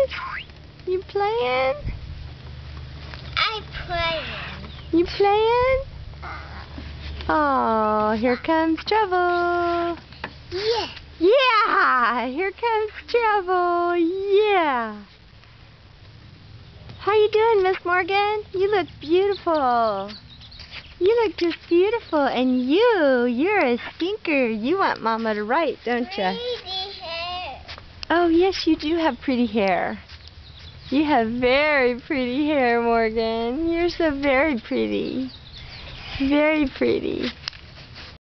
You playing? I'm playing. You playing? Oh, here comes trouble. Yeah. Yeah, here comes trouble. Yeah. How you doing, Miss Morgan? You look beautiful. You look just beautiful. And you're a stinker. You want Mama to write, don't you? Pretty hair. Oh, yes, you do have pretty hair. You have very pretty hair, Morgan. You're so very pretty. Very pretty.